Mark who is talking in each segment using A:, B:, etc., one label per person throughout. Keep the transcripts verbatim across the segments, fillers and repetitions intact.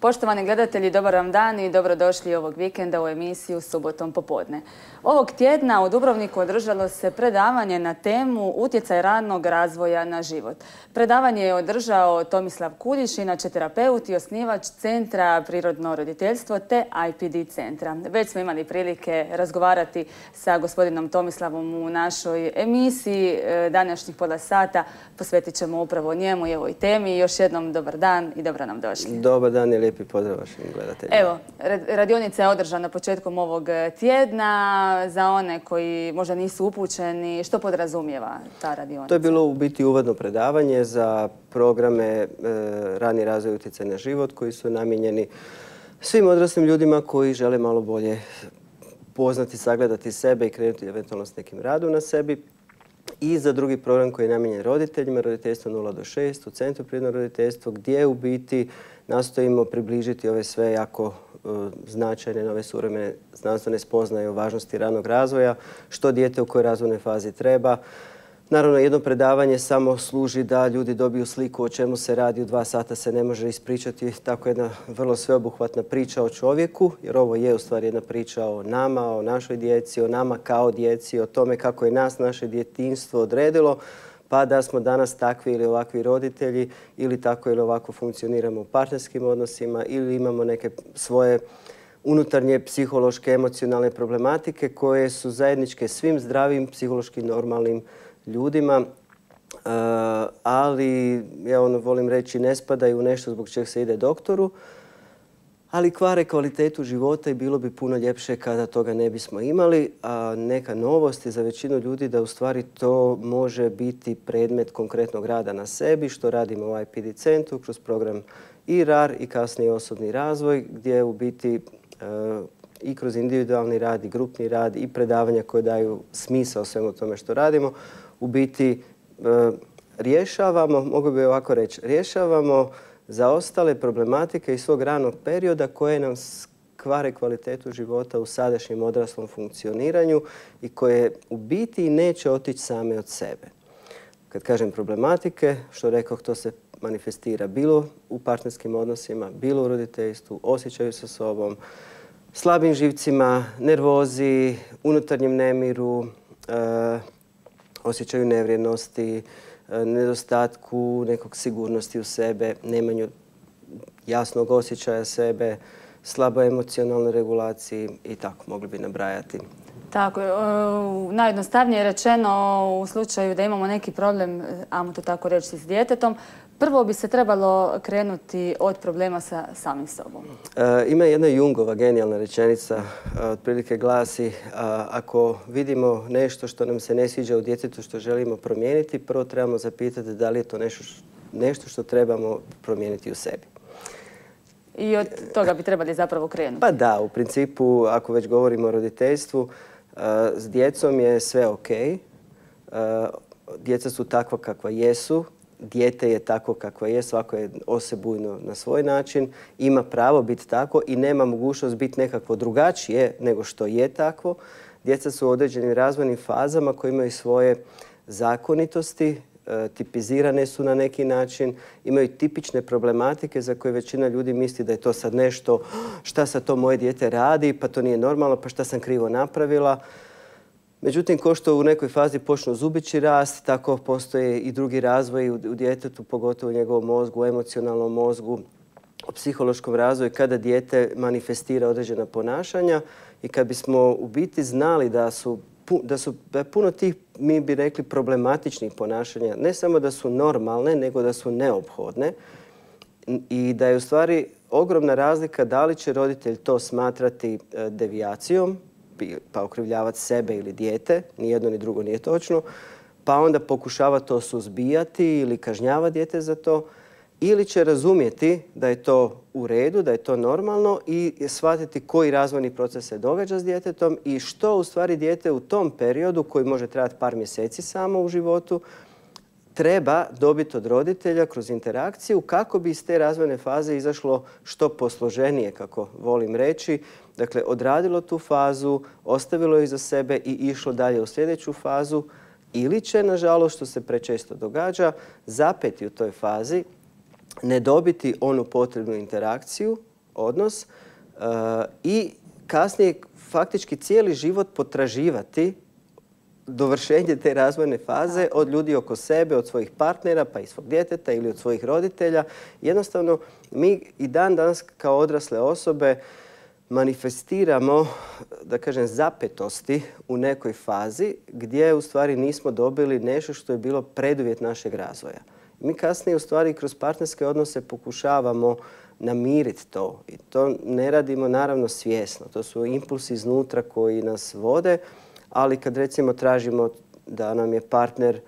A: Poštovani gledatelji, dobar vam dan i dobrodošli ovog vikenda u emisiju Subotom popodne. Ovog tjedna u Dubrovniku održalo se predavanje na temu Utjecaj ranog razvoja na život. Predavanje je održao Tomislav Kuljiš, inače terapeut i osnivač Centra Prirodno roditeljstvo te I P D centra. Već smo imali prilike razgovarati sa gospodinom Tomislavom u našoj emisiji. Današnjih pola sata posvetit ćemo upravo njemu i ovoj temi. Još jednom dobar dan i dobro nam došli.
B: Dobar dan i lijepi pozdrav vašim gledateljima.
A: Evo, radionica je održana početkom ovog tjedna. Za one koji možda nisu upućeni, što podrazumijeva ta radionica?
B: To je bilo u biti uvodno predavanje za programe e, Rani razvoj i utjecaj na život koji su namijenjeni svim odraslim ljudima koji žele malo bolje poznati, sagledati sebe i krenuti eventualno s nekim radom na sebi. I za drugi program koji je namijenjen roditeljima, roditeljstvo nula do šest u Centru Prirodno roditeljstvo, gdje u biti nastojimo približiti ove sve jako e, značajne nove suvremene znanstvene spoznaje o važnosti ranog razvoja, što dijete u kojoj razvojnoj fazi treba. Naravno, jedno predavanje samo služi da ljudi dobiju sliku o čemu se radi. U dva sata se ne može ispričati tako jedna vrlo sveobuhvatna priča o čovjeku, jer ovo je u stvari jedna priča o nama, o našoj djeci, o nama kao djeci, o tome kako je nas naše djetinjstvo odredilo, pa da smo danas takvi ili ovakvi roditelji ili tako ili ovako funkcioniramo u partnerskim odnosima ili imamo neke svoje unutarnje psihološke, emocionalne problematike koje su zajedničke svim zdravim, psihološki normalnim ljudima, uh, ali ja ono volim reći ne spadaju u nešto zbog čega se ide doktoru, ali kvare kvalitetu života i bilo bi puno ljepše kada toga ne bismo imali. A neka novost je za većinu ljudi da u stvari to može biti predmet konkretnog rada na sebi, što radimo u I P D centru kroz program I R A R i kasnije osobni razvoj, gdje u biti uh, i kroz individualni rad i grupni rad i predavanja koje daju smisao svemu tome što radimo, u biti e, rješavamo, mogu bi ovako reći, rješavamo zaostale problematike iz svog ranog perioda koje nam kvare kvalitetu života u sadašnjem odraslom funkcioniranju i koje u biti neće otići same od sebe. Kad kažem problematike, što rekoh, to se manifestira bilo u partnerskim odnosima, bilo u roditeljstvu, osjećaju sa sobom, slabim živcima, nervozi, unutarnjem nemiru, e, osjećaju nevrijednosti, e, nedostatku nekog sigurnosti u sebe, nemanju jasnog osjećaja sebe, slaboj emocionalnoj regulaciji i tako mogli bi nabrajati.
A: Tako, najjednostavnije rečeno u slučaju da imamo neki problem, ajmo to tako reći, s djetetom, prvo bi se trebalo krenuti od problema sa samim sobom.
B: E, ima jedna Jungova genijalna rečenica, otprilike glasi, a, ako vidimo nešto što nam se ne sviđa u djetetu što želimo promijeniti, prvo trebamo zapitati da li je to nešto, nešto što trebamo promijeniti u sebi.
A: I od toga bi trebali zapravo krenuti.
B: Pa da, u principu, ako već govorimo o roditeljstvu, s djecom je sve ok. Djeca su takva kakva jesu. Dijete je takvo kakva je. Svako je osebujno na svoj način. Ima pravo biti tako i nema mogućnost biti nekakvo drugačije nego što je takvo. Djeca su u određenim razvojnim fazama koje imaju svoje zakonitosti. Tipizirane su na neki način, imaju tipične problematike za koje većina ljudi misli da je to sad nešto, šta sad to moje dijete radi, pa to nije normalno, pa šta sam krivo napravila. Međutim, ko što u nekoj fazi počnu zubići rast, tako postoje i drugi razvoj u djetetu, pogotovo u njegovom mozgu, u emocionalnom mozgu, u psihološkom razvoju, kada dijete manifestira određena ponašanja i kad bismo u biti znali da su Da, su, da je puno tih, mi bi rekli, problematičnih ponašanja, ne samo da su normalne, nego da su neophodne i da je u stvari ogromna razlika da li će roditelj to smatrati devijacijom, pa okrivljavati sebe ili dijete, ni jedno ni drugo nije točno, pa onda pokušava to suzbijati ili kažnjava dijete za to, ili će razumjeti da je to u redu, da je to normalno i shvatiti koji razvojni proces se događa s djetetom i što u stvari dijete u tom periodu, koji može trajati par mjeseci samo u životu, treba dobiti od roditelja kroz interakciju kako bi iz te razvojne faze izašlo što posloženije, kako volim reći. Dakle, odradilo tu fazu, ostavilo ih za sebe i išlo dalje u sljedeću fazu, ili će, nažalost, što se prečesto događa, zapeti u toj fazi, ne dobiti onu potrebnu interakciju odnos i kasnije faktički cijeli život potraživati dovršenje te razvojne faze od ljudi oko sebe, od svojih partnera, pa i svog djeteta ili od svojih roditelja. Jednostavno, mi i dan danas kao odrasle osobe manifestiramo, da kažem, zapetosti u nekoj fazi gdje u stvari nismo dobili nešto što je bilo preduvjet našeg razvoja. Mi kasnije u stvari kroz partnerske odnose pokušavamo namiriti to. I to ne radimo naravno svjesno. To su impulsi iznutra koji nas vode, ali kad recimo tražimo da nam je partner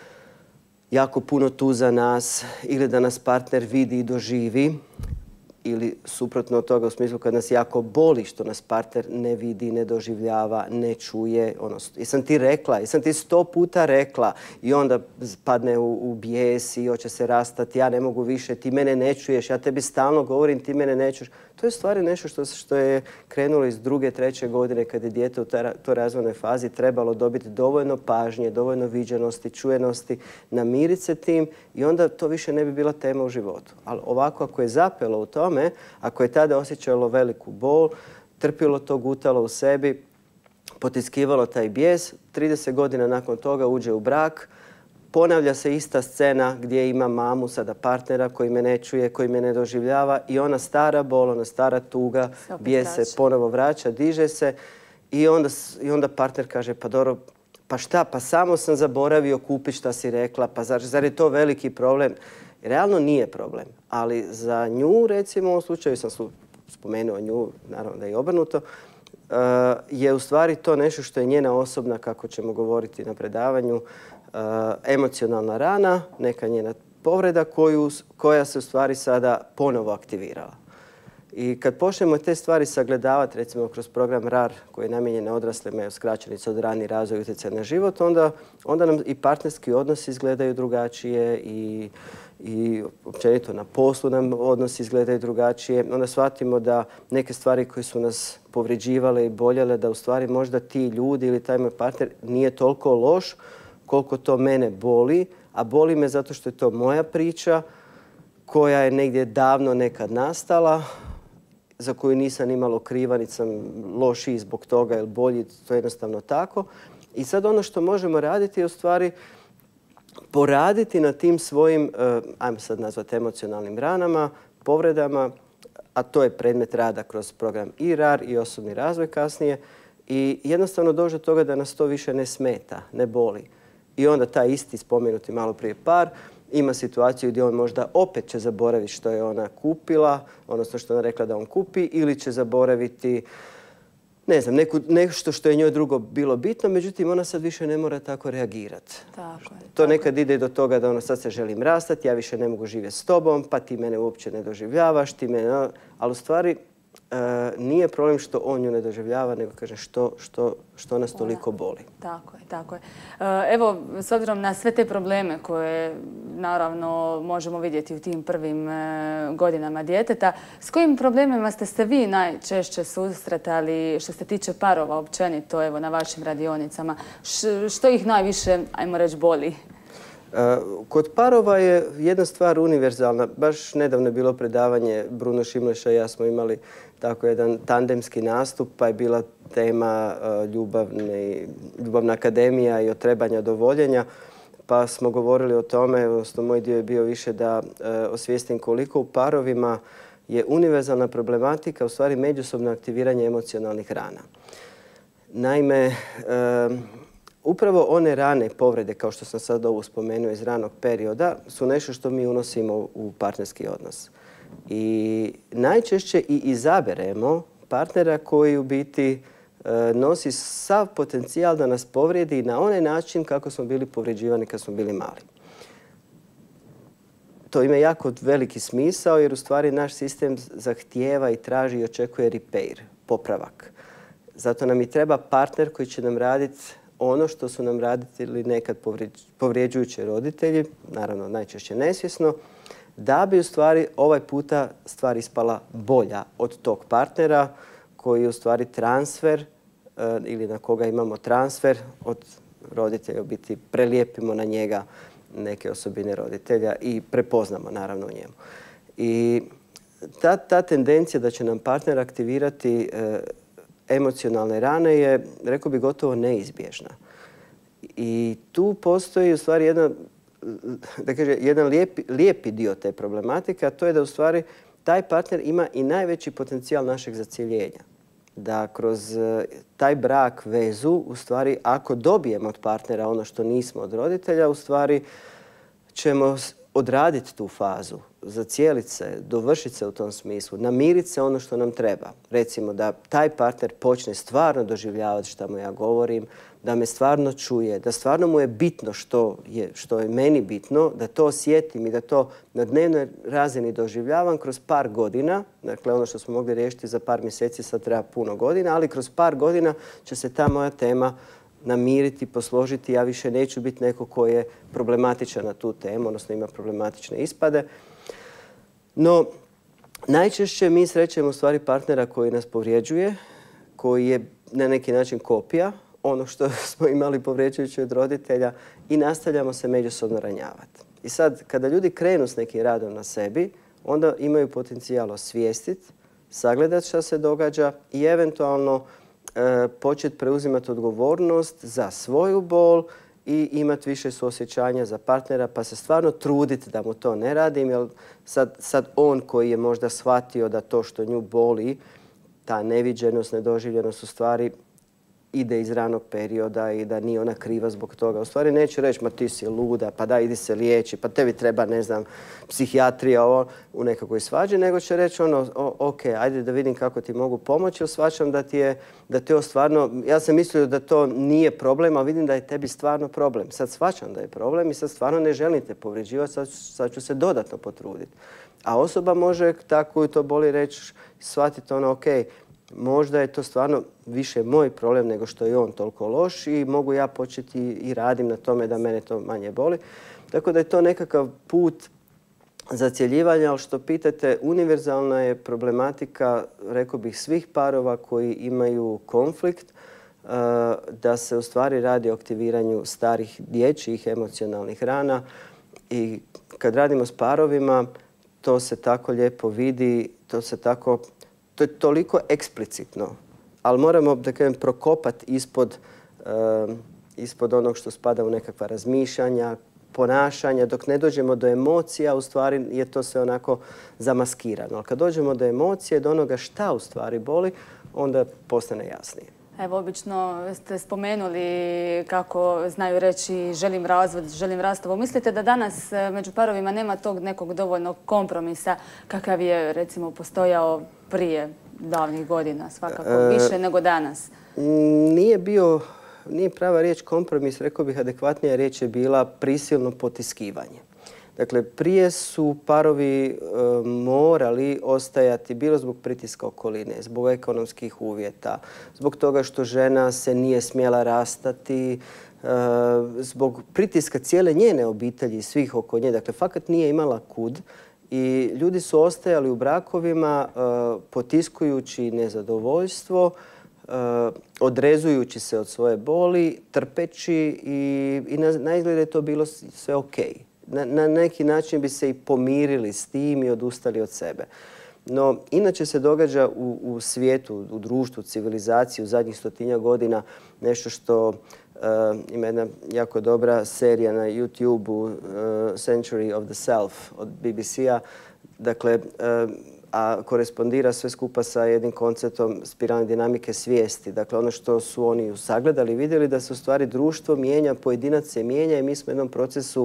B: jako puno tu za nas ili da nas partner vidi i doživi, ili suprotno od toga u smislu kad nas jako boli što nas partner ne vidi, ne doživljava, ne čuje. Ono, jesam ti rekla, jesam ti sto puta rekla i onda padne u, u bijes i hoće se rastati, ja ne mogu više, ti mene ne čuješ, ja tebi stalno govorim, ti mene ne čuješ. To je stvari nešto što, što je krenulo iz druge, treće godine kad je dijete u toj razvojnoj fazi trebalo dobiti dovoljno pažnje, dovoljno viđenosti, čujenosti, namiriti se tim i onda to više ne bi bila tema u životu. Ali ovako ako je zapelo u tome, ako je tada osjećalo veliku bol, trpilo to, gutalo u sebi, potiskivalo taj bijes, trideset godina nakon toga uđe u brak, ponavlja se ista scena gdje ima mamu, sada partnera koji me ne čuje, koji me ne doživljava i ona stara bol, ona stara tuga, bijes se ponovo vraća, diže se i onda, i onda partner kaže pa dobro, pa šta, pa samo sam zaboravio kupiti šta si rekla, pa zar, zar je to veliki problem? Realno nije problem, ali za nju, recimo u ovom slučaju sam spomenuo nju, naravno da je obrnuto, je u stvari to nešto što je njena osobna, kako ćemo govoriti na predavanju, emocionalna rana, neka njena povreda koju, koja se u stvari sada ponovo aktivirala. I kad počnemo te stvari sagledavati, recimo kroz program R A R koji je namijenjen na odraslima i skraćenica od rani razvoj i utjecaj na život, onda, onda nam i partnerski odnosi izgledaju drugačije i, i općenito na poslu nam odnosi izgledaju drugačije. Onda shvatimo da neke stvari koje su nas povređivale i boljele, da u stvari možda ti ljudi ili taj moj partner nije toliko loš koliko to mene boli, a boli me zato što je to moja priča koja je negdje davno nekad nastala, za koju nisam imalo kriva, niti sam lošiji zbog toga ili bolji, to je jednostavno tako. I sad ono što možemo raditi je u stvari poraditi na tim svojim, ajmo sad nazvati emocionalnim ranama, povredama, a to je predmet rada kroz program i R A R i osobni razvoj kasnije. I jednostavno dođe do toga da nas to više ne smeta, ne boli. I onda taj isti spomenuti malo prije par ima situaciju gdje on možda opet će zaboraviti što je ona kupila, odnosno što je ona rekla da on kupi, ili će zaboraviti ne znam, neku, nešto što je njoj drugo bilo bitno, međutim ona sad više ne mora tako reagirati.
A: Tako je.
B: To nekad ide do toga da ono sad se želim rastati, ja više ne mogu živjeti s tobom, pa ti mene uopće ne doživljavaš, ti mene... Ali u stvari Uh, nije problem što on nju ne doživljava, nego kaže što, što, što nas toliko boli.
A: Tako je, tako je. Uh, evo, s obzirom na sve te probleme koje naravno možemo vidjeti u tim prvim uh, godinama djeteta, s kojim problemima ste se vi najčešće susretali što se tiče parova općenito evo, na vašim radionicama? Š, što ih najviše, ajmo reći, boli?
B: Kod parova je jedna stvar univerzalna. Baš nedavno je bilo predavanje, Bruno Šimleša i ja smo imali tako jedan tandemski nastup, pa je bila tema ljubavne, ljubavna akademija i otrebanja do voljenja. Pa smo govorili o tome, odnosno moj dio je bio više da osvijestim koliko u parovima je univerzalna problematika, u stvari međusobno aktiviranje emocionalnih rana. Naime, upravo one rane povrede, kao što sam sad ovo spomenuo iz ranog perioda, su nešto što mi unosimo u partnerski odnos. I najčešće i izaberemo partnera koji u biti e, nosi sav potencijal da nas povrijedi na onaj način kako smo bili povređivani kad smo bili mali. To ima jako veliki smisao jer u stvari naš sistem zahtijeva i traži i očekuje repair, popravak. Zato nam i treba partner koji će nam raditi ono što su nam radili nekad povrijeđujući roditelji, naravno najčešće nesvjesno, da bi u stvari ovaj puta stvar ispala bolja od tog partnera koji je u stvari transfer ili na koga imamo transfer od roditelja, u biti prelijepimo na njega neke osobine roditelja i prepoznamo naravno u njemu. I ta, ta tendencija da će nam partner aktivirati e, emocionalne rane je, rekao bi, gotovo neizbježna. I tu postoji u stvari jedan, da kaže, jedan lijepi, lijepi dio te problematike, a to je da u stvari taj partner ima i najveći potencijal našeg zacjeljenja. Da kroz taj brak, vezu, u stvari ako dobijemo od partnera ono što nismo od roditelja, u stvari ćemo odraditi tu fazu, zacijeliti se, dovršiti se u tom smislu, namiriti se ono što nam treba. Recimo da taj partner počne stvarno doživljavati što mu ja govorim, da me stvarno čuje, da stvarno mu je bitno što je, što je meni bitno, da to osjetim i da to na dnevnoj razini doživljavam kroz par godina. Dakle, ono što smo mogli riješiti za par mjeseci sad treba puno godina, ali kroz par godina će se ta moja tema namiriti, posložiti. Ja više neću biti neko ko je problematičan na tu temu, odnosno ima problematične ispade. No, najčešće mi srećemo u stvari partnera koji nas povrijeđuje, koji je na neki način kopija ono što smo imali povrijeđujući od roditelja i nastavljamo se međusobno ranjavati. I sad, kada ljudi krenu s nekim radom na sebi, onda imaju potencijal osvijestiti, sagledati šta se događa i eventualno e, početi preuzimati odgovornost za svoju bol i imati više suosjećanja za partnera, pa se stvarno truditi da mu to ne radim, jer sad, sad on koji je možda shvatio da to što nju boli, ta neviđenost, nedoživljenost u stvari ide iz ranog perioda i da nije ona kriva zbog toga. U stvari neće reći, ma ti si luda, pa da idi se liječi, pa tebi treba, ne znam, psihijatrija ovo, u nekakvoj svađi, nego će reći ono, o, ok, ajde da vidim kako ti mogu pomoći, jer shvaćam da ti je, da ti je stvarno, ja sam mislio da to nije problem, a vidim da je tebi stvarno problem. Sad shvaćam da je problem i sad stvarno ne želim te povređivati, sad, sad ću se dodatno potruditi. A osoba može tako to boli reći, shvatiti ono, ok, možda je to stvarno više moj problem nego što je on toliko loš i mogu ja početi i radim na tome da mene to manje boli. Tako da je to nekakav put zacjeljivanja, ali što pitate, univerzalna je problematika, rekao bih, svih parova koji imaju konflikt, da se u stvari radi o aktiviranju starih dječjih emocionalnih rana i kad radimo s parovima, to se tako lijepo vidi, to se tako... To je toliko eksplicitno, ali moramo, da kažem, prokopati ispod, uh, ispod onog što spada u nekakva razmišljanja, ponašanja. Dok ne dođemo do emocija, u stvari je to sve onako zamaskirano. Ali kad dođemo do emocije, do onoga šta u stvari boli, onda postane jasnije.
A: Evo, obično ste spomenuli kako znaju reći želim razvod, želim rastavu. Mislite da danas među parovima nema tog nekog dovoljnog kompromisa kakav je, recimo, postojao prije davnih godina, svakako više nego danas?
B: Nije bio, nije prava riječ kompromis, rekao bih adekvatnija riječ je bila prisilno potiskivanje. Dakle, prije su parovi e, morali ostajati bilo zbog pritiska okoline, zbog ekonomskih uvjeta, zbog toga što žena se nije smjela rastati, e, zbog pritiska cijele njene obitelji i svih oko nje. Dakle, fakat nije imala kud i ljudi su ostajali u brakovima e, potiskujući nezadovoljstvo, e, odrezujući se od svoje boli, trpeći i, i na, na izgled je to bilo sve okej. Na, na neki način bi se i pomirili s tim i odustali od sebe. No, inače se događa u, u svijetu, u društvu, civilizaciji u zadnjih stotinja godina nešto što uh, ima jedna jako dobra serija na YouTube-u, uh, Century of the Self od B B C-a. Dakle, uh, a korespondira sve skupa sa jednim konceptom spiralne dinamike svijesti. Dakle, ono što su oni sagledali, vidjeli da se u stvari društvo mijenja, pojedinac se mijenja i mi smo u jednom procesu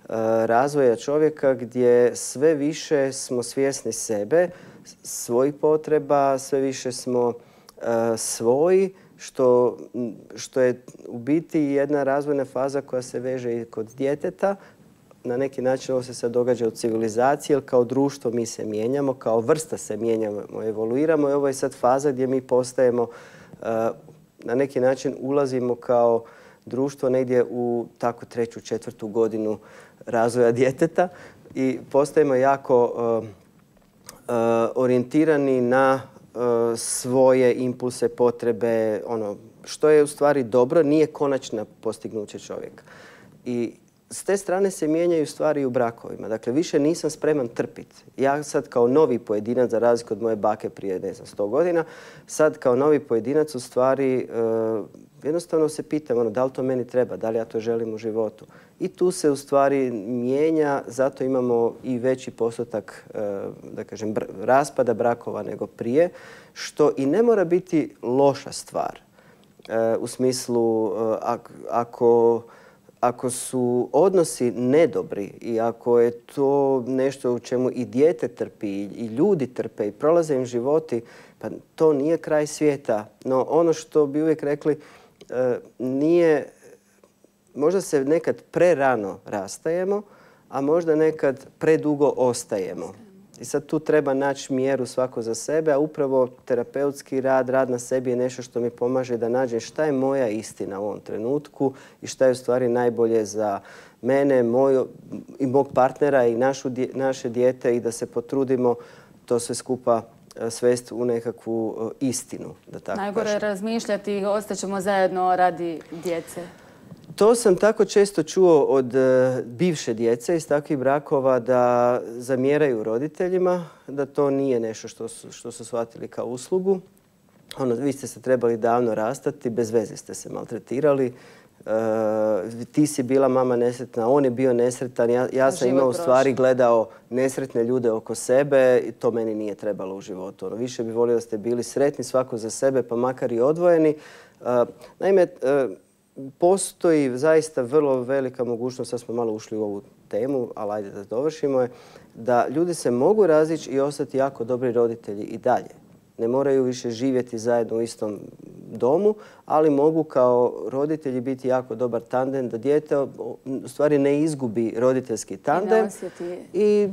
B: razvoja čovjeka gdje sve više smo svjesni sebe, svojih potreba, sve više smo uh, svoji, što, što je u biti jedna razvojna faza koja se veže i kod djeteta. Na neki način ovo se sad događa u civilizaciji, jer kao društvo mi se mijenjamo, kao vrsta se mijenjamo, evoluiramo i ovo je sad faza gdje mi postajemo, uh, na neki način ulazimo kao društvo negdje u tako treću, četvrtu godinu razvoja djeteta i postajemo jako uh, uh, orijentirani na uh, svoje impulse, potrebe, ono što je u stvari dobro, nije konačno postignuće čovjeka. I s te strane se mijenjaju stvari u brakovima. Dakle, više nisam spreman trpiti. Ja sad kao novi pojedinac, za razliku od moje bake prije, ne znam, sto godina, sad kao novi pojedinac u stvari jednostavno se pitam ono, da li to meni treba, da li ja to želim u životu. I tu se u stvari mijenja, zato imamo i veći postotak da kažem, raspada brakova nego prije, što i ne mora biti loša stvar. U smislu, ako, ako su odnosi nedobri i ako je to nešto u čemu i dijete trpi i ljudi trpe i prolaze im životi, pa to nije kraj svijeta. No ono što bi uvijek rekli, nije, možda se nekad prerano rastajemo, a možda nekad predugo ostajemo. I sad tu treba naći mjeru svako za sebe, a upravo terapeutski rad, rad na sebi je nešto što mi pomaže da nađem šta je moja istina u ovom trenutku i šta je u stvari najbolje za mene, moj, i mog partnera i našu, naše dijete i da se potrudimo to sve skupa svesti u nekakvu istinu. Da tako
A: Najgore je razmišljati, ostaćemo zajedno radi djece.
B: To sam tako često čuo od bivše djece iz takvih brakova da zamjeraju roditeljima, da to nije nešto što su, što su shvatili kao uslugu. Ono, vi ste se trebali davno rastati, bez veze ste se maltretirali. Uh, ti si bila mama nesretna, on je bio nesretan. Ja, ja sam imao u stvari gledao nesretne ljude oko sebe i to meni nije trebalo u životu. Ono, više bi volio da ste bili sretni svako za sebe, pa makar i odvojeni. Uh, naime, uh, postoji zaista vrlo velika mogućnost, sad smo malo ušli u ovu temu, ali ajde da dovršimo je, da ljudi se mogu razići i ostati jako dobri roditelji i dalje. Ne moraju više živjeti zajedno u istom domu, ali mogu kao roditelji biti jako dobar tandem, da dijete u stvari ne izgubi roditeljski tandem. I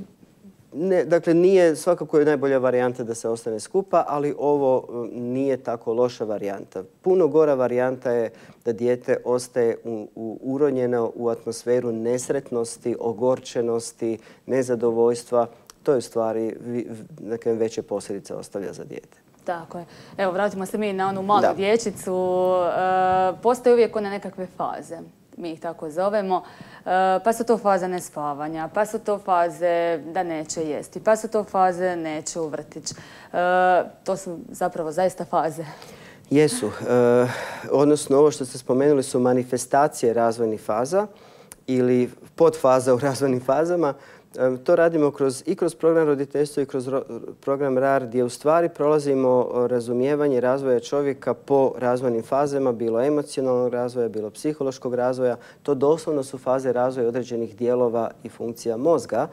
B: ne, dakle, nije svakako je najbolja varijanta da se ostane skupa, ali ovo nije tako loša varijanta. Puno gora varijanta je da dijete ostaje u, u, uronjeno u atmosferu nesretnosti, ogorčenosti, nezadovoljstva. To je u stvari neke veće posljedice ostavlja za dijete.
A: Tako je. Evo, vratimo se mi na onu malu da. dječicu. E, postoje uvijek one nekakve faze. Mi ih tako zovemo. E, pa su to faze nespavanja, pa su to faze da neće jesti, pa su to faze neće u vrtić. E, to su zapravo zaista faze.
B: Jesu. E, odnosno, ovo što ste spomenuli su manifestacije razvojnih faza ili podfaza u razvojnim fazama. To radimo kroz, i kroz program roditeljstva i kroz ro, program R A R gdje u stvari prolazimo razumijevanje razvoja čovjeka po razvojnim fazama, bilo emocionalnog razvoja, bilo psihološkog razvoja. To doslovno su faze razvoja određenih dijelova i funkcija mozga.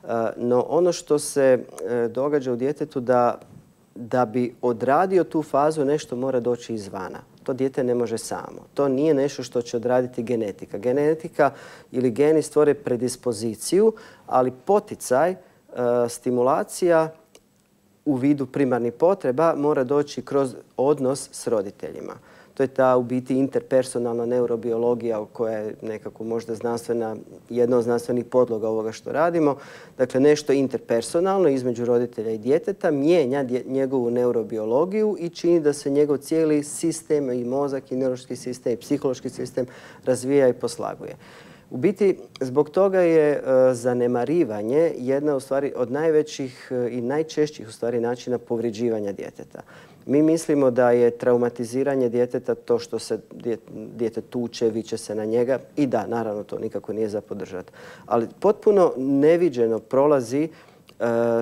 B: No ono što se događa u djetetu da, da bi odradio tu fazu nešto mora doći izvana. To dijete ne može samo. To nije nešto što će odraditi genetika. Genetika ili geni stvore predispoziciju, ali poticaj, stimulacija u vidu primarnih potreba mora doći kroz odnos s roditeljima. To je ta u biti interpersonalna neurobiologija koja je nekako možda znanstvena, jedna od znanstvenih podloga ovoga što radimo. Dakle, nešto interpersonalno između roditelja i djeteta mijenja njegovu neurobiologiju i čini da se njegov cijeli sistem i mozak i neurološki sistem i psihološki sistem razvija i poslaguje. U biti, zbog toga je zanemarivanje jedna u stvari od najvećih i najčešćih u stvari načina povređivanja djeteta. Mi mislimo da je traumatiziranje djeteta to što se dijete tuče, viče se na njega i da, naravno to nikako nije za podržati. Ali potpuno neviđeno prolazi uh,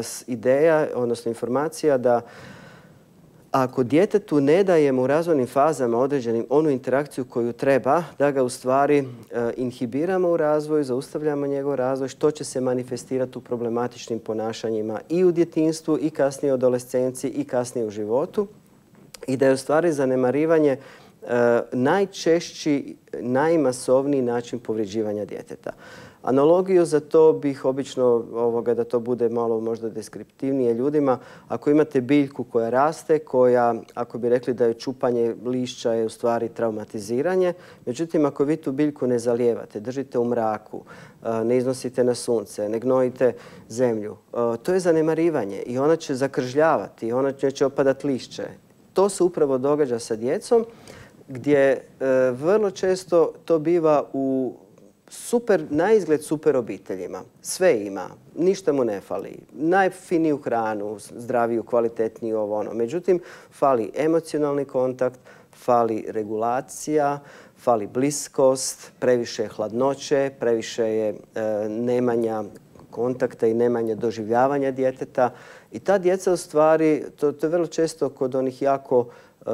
B: ideja, odnosno informacija da ako djetetu ne dajemo u razvojnim fazama određenim onu interakciju koju treba, da ga u stvari uh, inhibiramo u razvoju, zaustavljamo njegov razvoj, što će se manifestirati u problematičnim ponašanjima i u djetinjstvu i kasnije u adolescenciji i kasnije u životu. I da je u stvari zanemarivanje uh, najčešći, najmasovniji način povređivanja djeteta. Analogiju za to bih obično, ovoga, da to bude malo možda deskriptivnije ljudima, ako imate biljku koja raste, koja, ako bi rekli da je čupanje lišća je u stvari traumatiziranje, međutim ako vi tu biljku ne zalijevate, držite u mraku, ne iznosite na sunce, ne gnojite zemlju, to je zanemarivanje i ona će zakržljavati, ona će opadati lišće. To se upravo događa sa djecom gdje vrlo često to biva u super, na izgled super obiteljima. Sve ima, ništa mu ne fali. Najfiniju hranu, zdraviju, kvalitetniju, ovo ono. Međutim, fali emocionalni kontakt, fali regulacija, fali bliskost, previše hladnoće, previše je e, nemanja kontakta i nemanja doživljavanja djeteta. I ta djeca u stvari, to, to je vrlo često kod onih jako Uh,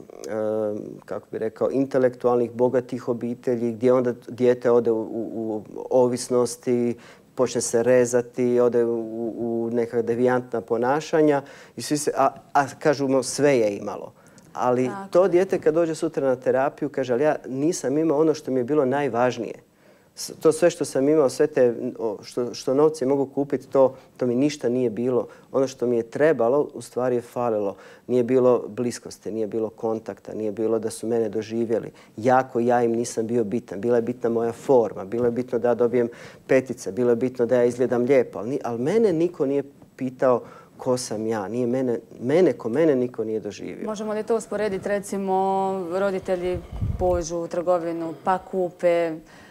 B: uh, kako bi rekao, intelektualnih, bogatih obitelji gdje onda dijete ode u, u, u ovisnosti, počne se rezati, ode u, u neka devijantna ponašanja i svi se, a, a kažemo sve je imalo. Ali tako, to dijete kad dođe sutra na terapiju kaže, ali ja nisam imao ono što mi je bilo najvažnije. To sve što sam imao, sve te što, što novci mogu kupiti, to, to mi ništa nije bilo. Ono što mi je trebalo, u stvari je falilo. Nije bilo bliskosti, nije bilo kontakta, nije bilo da su mene doživjeli. Jako ja im nisam bio bitan. Bila je bitna moja forma, bilo je bitno da ja dobijem petice, bilo je bitno da ja izgledam lijepo. Ali, ali mene niko nije pitao ko sam ja. Nije mene, mene ko mene niko nije doživio.
A: Možemo li to usporediti, recimo, roditelji pođu u trgovinu pa kupe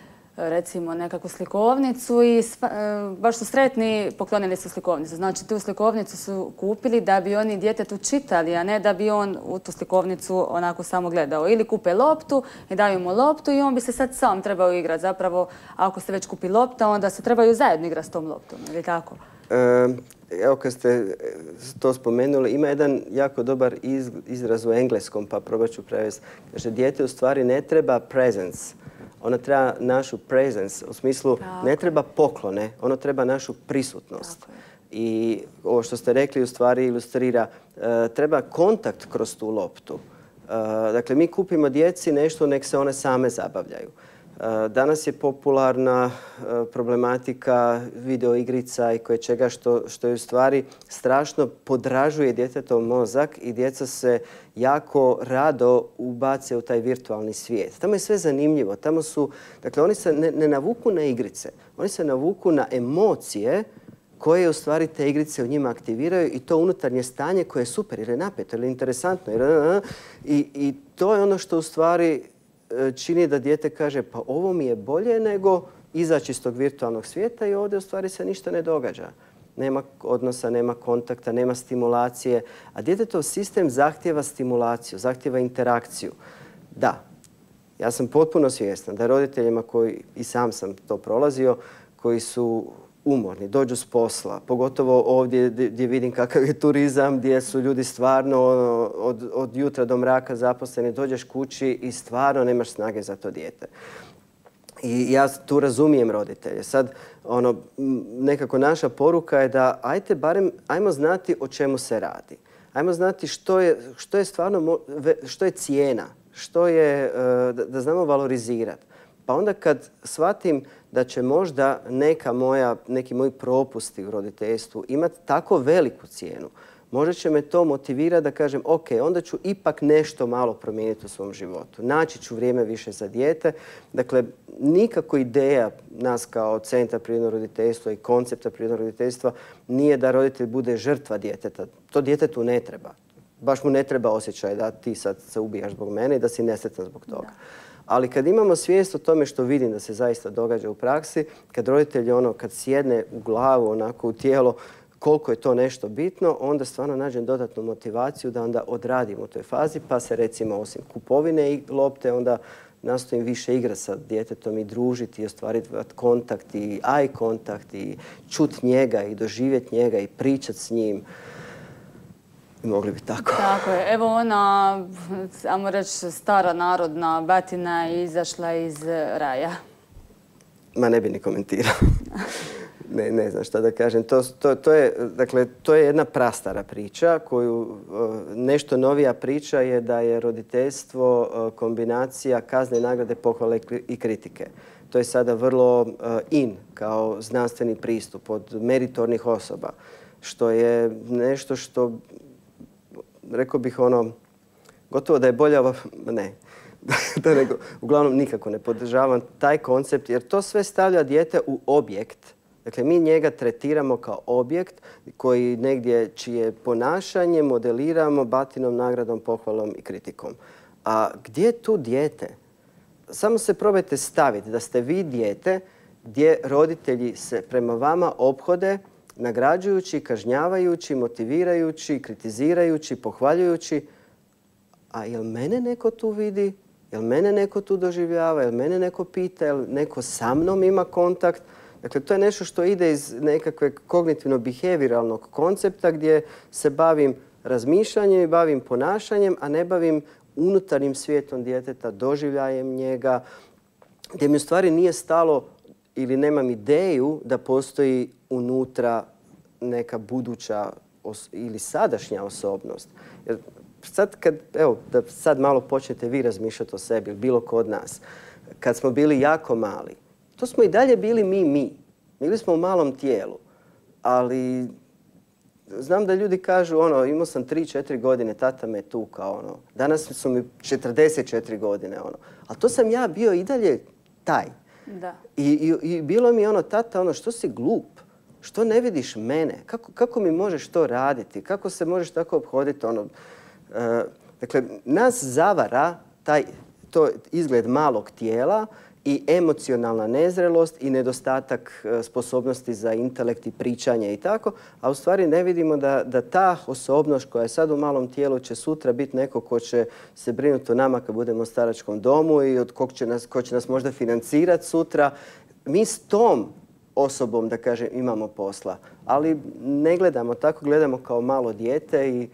A: recimo nekakvu slikovnicu i sva, baš su sretni, poklonili su slikovnicu. Znači tu slikovnicu su kupili da bi oni djetetu čitali, a ne da bi on u tu slikovnicu onako samo gledao. Ili kupe loptu i daju mu loptu i on bi se sad sam trebao igrati. Zapravo, ako se već kupi lopta, onda se trebaju zajedno igrati s tom loptom, ili tako?
B: E, evo kad ste to spomenuli, ima jedan jako dobar iz, izraz u engleskom, pa probat ću prevesti. Kaže, dijete u stvari ne treba presence. Ona treba našu presence, u smislu tako, ne treba poklone, ono treba našu prisutnost. I ovo što ste rekli u stvari ilustrira, uh, treba kontakt kroz tu loptu. Uh, dakle, mi kupimo djeci nešto, nek se one same zabavljaju. Uh, danas je popularna uh, problematika videoigrica i koje čega što, što je u stvari strašno podražuje djetetov mozak i djeca se jako rado ubace u taj virtualni svijet. Tamo je sve zanimljivo. Tamo su, dakle, oni se ne, ne navuku na igrice. Oni se navuku na emocije koje u stvari te igrice u njima aktiviraju i to unutarnje stanje koje je super jer je napeto ili interesantno. Jer, i, I to je ono što u stvari čini da dijete kaže pa ovo mi je bolje nego izaći iz tog virtualnog svijeta i ovdje u stvari se ništa ne događa. Nema odnosa, nema kontakta, nema stimulacije. A djetetov sistem zahtijeva stimulaciju, zahtijeva interakciju. Da, ja sam potpuno svjestan da roditeljima koji, i sam sam to prolazio, koji su umorni, dođu s posla, pogotovo ovdje gdje vidim kakav je turizam, gdje su ljudi stvarno od, od jutra do mraka zaposleni, dođeš kući i stvarno nemaš snage za to dijete. I ja tu razumijem roditelje. Sad, ono, nekako naša poruka je da ajte barem, ajmo znati o čemu se radi. Ajmo znati što je, što je stvarno, što je cijena, što je, da, da znamo valorizirati. Pa onda kad shvatim da će možda neka moja, neki moji propusti u roditeljstvu imati tako veliku cijenu, možda će me to motivirati da kažem ok, onda ću ipak nešto malo promijeniti u svom životu. Naći ću vrijeme više za dijete. Dakle, nikako ideja nas kao Centra prirodnog roditeljstva i koncepta prirodnog roditeljstva nije da roditelj bude žrtva djeteta. To djetetu ne treba. Baš mu ne treba osjećaj da ti sad se ubijaš zbog mene i da si nesretan zbog toga. Da. Ali kad imamo svijest o tome što vidim da se zaista događa u praksi, kad roditelj ono, kad sjedne u glavu, onako u tijelo, koliko je to nešto bitno, onda stvarno nađem dodatnu motivaciju da onda odradim u toj fazi, pa se recimo osim kupovine i lopte, onda nastojim više igrati sa djetetom i družiti i ostvariti kontakt i eye kontakt i čut njega i doživjeti njega i pričati s njim. Mogli bi tako.
A: Tako je. Evo ona, ajmo reći, stara narodna batina je izašla iz raja.
B: Ma ne bi ni komentirao. Ne, ne znam šta da kažem. To, to, to, je, dakle, to je jedna prastara priča koju nešto novija priča je da je roditeljstvo kombinacija kazne, nagrade, pohvale i kritike. To je sada vrlo in kao znanstveni pristup od meritornih osoba, što je nešto što rekao bih ono, gotovo da je bolja ova, ne, da nego, uglavnom nikako ne podržavam taj koncept jer to sve stavlja dijete u objekt. Dakle, mi njega tretiramo kao objekt koji negdje čije ponašanje modeliramo batinom, nagradom, pohvalom i kritikom. A gdje je tu dijete? samo se probajte staviti da ste vi dijete gdje roditelji se prema vama ophode nagrađujući, kažnjavajući, motivirajući, kritizirajući, pohvaljujući. A jel mene neko tu vidi? Jel mene neko tu doživljava? Jel mene neko pita? Jel neko sa mnom ima kontakt? Dakle, to je nešto što ide iz nekakveg kognitivno-behavioralnog koncepta gdje se bavim razmišljanjem i bavim ponašanjem, a ne bavim unutarnjim svijetom djeteta, doživljajem njega, gdje mi u stvari nije stalo ili nemam ideju da postoji unutra neka buduća ili sadašnja osobnost. Jer sad kad, evo, da sad malo počnete vi razmišljati o sebi, bilo ko od nas, kad smo bili jako mali, to smo i dalje bili mi, mi. Bili smo u malom tijelu, ali znam da ljudi kažu, ono, imao sam tri četiri godine, tata me tukao, ono. Danas su mi četrdeset četiri godine, ono. Ali to sam ja bio i dalje taj.
A: Da.
B: I, i, i bilo mi ono, tata, ono, što si glup? Što ne vidiš mene? Kako, kako mi možeš to raditi? Kako se možeš tako obhoditi? Ono, e, dakle, nas zavara taj to izgled malog tijela i emocionalna nezrelost i nedostatak sposobnosti za intelekt i pričanje i tako, a u stvari ne vidimo da, da ta osobnost koja je sad u malom tijelu će sutra biti neko ko će se brinuti o nama kad budemo u staračkom domu i od kog će nas, ko će nas možda financirati sutra. Mi s tom osobom, da kažem, imamo posla, ali ne gledamo tako, gledamo kao malo dijete i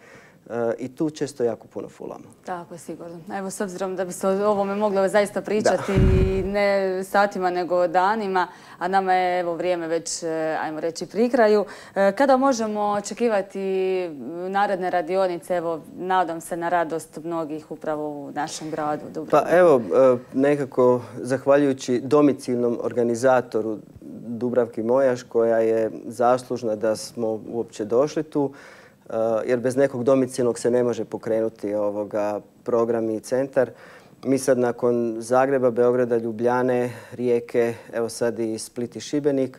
B: i tu često jako puno fulamo.
A: Tako je, sigurno. Evo, s obzirom da bi se o ovome moglo zaista pričati i ne satima nego danima, a nama je evo vrijeme već, ajmo reći, pri kraju. Kada možemo očekivati naredne radionice? Evo, nadam se na radost mnogih upravo u našem gradu Dubrovniku.
B: Pa evo, nekako zahvaljujući domicilnom organizatoru Dubravki Mojaš, koja je zaslužna da smo uopće došli tu, jer bez nekog domicilnog se ne može pokrenuti ovoga program i centar. Mi sad nakon Zagreba, Beograda, Ljubljane, Rijeke, evo sad i Split i Šibenik,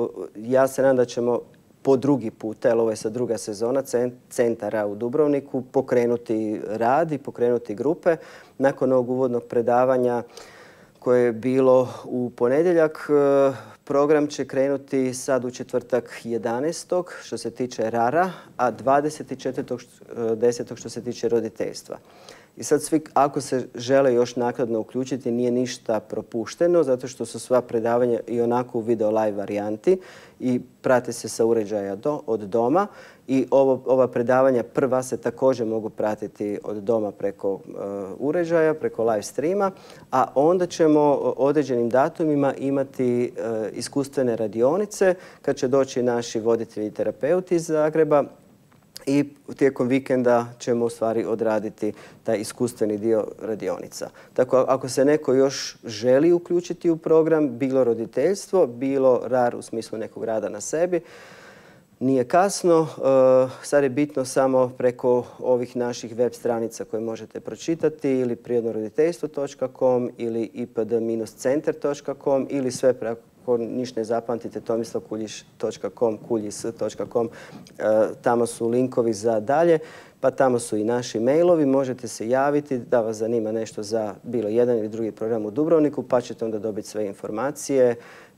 B: ja se nadam da ćemo po drugi puta, jer ovo je sad druga sezona centara u Dubrovniku, pokrenuti rad i pokrenuti grupe. Nakon ovog uvodnog predavanja koje je bilo u ponedjeljak, program će krenuti sad u četvrtak jedanaestog što se tiče rara, a dvadeset četvrtog desetog što se tiče roditeljstva. I sad svi, ako se žele još naknadno uključiti, nije ništa propušteno, zato što su sva predavanja i onako u video live varijanti i prate se sa uređaja do, od doma. I ovo, ova predavanja prva se također mogu pratiti od doma preko uh, uređaja, preko live streama, a onda ćemo određenim datumima imati uh, iskustvene radionice kad će doći naši voditelji i terapeuti iz Zagreba. I tijekom vikenda ćemo u stvari odraditi taj iskustveni dio radionica. Tako ako se neko još želi uključiti u program, bilo roditeljstvo, bilo rar u smislu nekog rada na sebi, nije kasno. Sad je bitno samo preko ovih naših web stranica koje možete pročitati ili prirodno roditeljstvo točka com ili i p d centar točka com ili sve preko, ako ništa ne zapamtite, tomislav kuljiš točka com, kuljis točka com. Tamo su linkovi za dalje, pa tamo su i naši mailovi. Možete se javiti da vas zanima nešto za bilo jedan ili drugi program u Dubrovniku, pa ćete onda dobiti sve informacije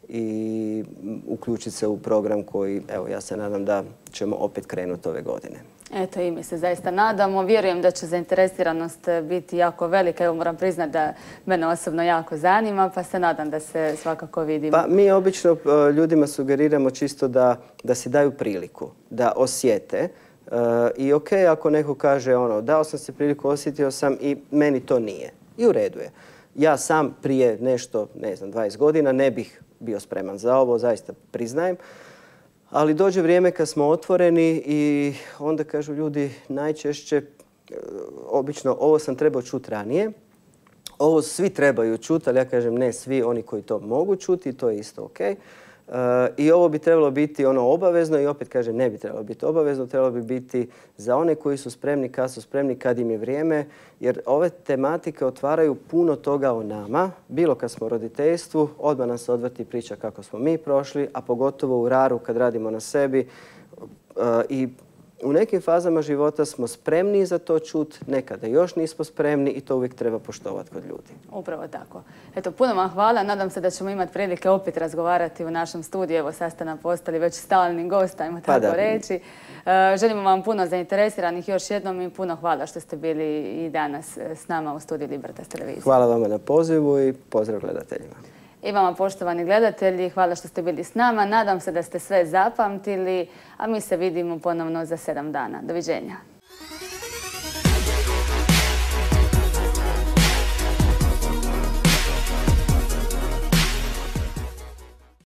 B: i uključiti se u program koji, evo, ja se nadam da ćemo opet krenuti ove godine.
A: Eto, i mi se zaista nadamo. Vjerujem da će zainteresiranost biti jako velika. Evo, moram priznati da mene osobno jako zanima, pa se nadam da se svakako vidimo.
B: Pa mi obično ljudima sugeriramo čisto da, da si daju priliku, da osjete. Uh, I ok, ako neko kaže ono, dao sam se priliku, osjetio sam i meni to nije. I u redu je. Ja sam prije nešto, ne znam, dvadeset godina ne bih bio spreman za ovo, zaista priznajem. Ali dođe vrijeme kad smo otvoreni i onda kažu ljudi najčešće, obično, ovo sam trebao čuti ranije. Ovo svi trebaju čuti, ali ja kažem ne svi, oni koji to mogu čuti i to je isto ok. Uh, I ovo bi trebalo biti ono obavezno i opet kažem ne bi trebalo biti obavezno, trebalo bi biti za one koji su spremni, kad su spremni, kad im je vrijeme, jer ove tematike otvaraju puno toga o nama, bilo kad smo u roditeljstvu, odmah nam se odvrti priča kako smo mi prošli, a pogotovo u raru kad radimo na sebi uh, i u nekim fazama života smo spremni za to čut, nekada još nismo spremni i to uvijek treba poštovati kod ljudi.
A: Upravo tako. Eto, puno vam hvala. Nadam se da ćemo imati prilike opet razgovarati u našem studiju. Evo, sad ste nam postali već stalni gost, ajmo tako
B: Pa
A: reći. E, želimo vam puno zainteresiranih još jednom i puno hvala što ste bili i danas s nama u studiju Libertas televizije.
B: Hvala vama na pozivu i pozdrav gledateljima.
A: I vama, poštovani gledatelji, hvala što ste bili s nama. Nadam se da ste sve zapamtili, a mi se vidimo ponovno za sedam dana. Doviđenja.